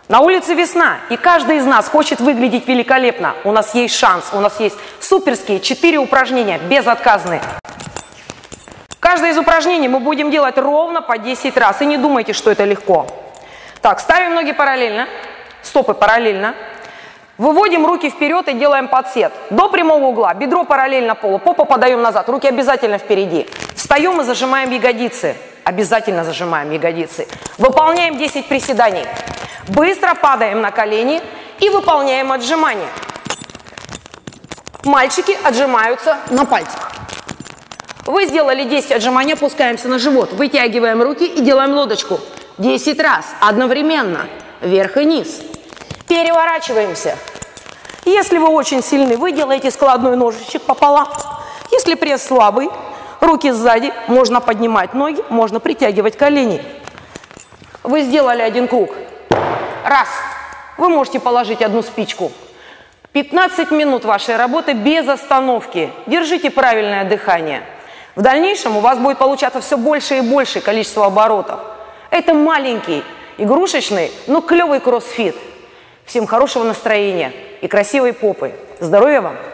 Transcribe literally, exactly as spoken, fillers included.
На улице весна, и каждый из нас хочет выглядеть великолепно. У нас есть шанс, у нас есть суперские четыре упражнения, безотказные. Каждое из упражнений мы будем делать ровно по десять раз, и не думайте, что это легко. Так, ставим ноги параллельно, стопы параллельно. Выводим руки вперед и делаем подсед. До прямого угла, бедро параллельно полу, попу подаем назад, руки обязательно впереди. Встаем и зажимаем ягодицы. Обязательно зажимаем ягодицы. Выполняем десять приседаний. Быстро падаем на колени и выполняем отжимания. Мальчики отжимаются на пальцах. Вы сделали десять отжиманий, опускаемся на живот. Вытягиваем руки и делаем лодочку. десять раз одновременно. Вверх и низ. Переворачиваемся. Если вы очень сильны, вы делаете складной ножичек пополам. Если пресс слабый, руки сзади, можно поднимать ноги, можно притягивать колени. Вы сделали один круг. Раз. Вы можете положить одну спичку. пятнадцать минут вашей работы без остановки. Держите правильное дыхание. В дальнейшем у вас будет получаться все больше и больше количество оборотов. Это маленький, игрушечный, но клевый кроссфит. Всем хорошего настроения и красивой попы. Здоровья вам!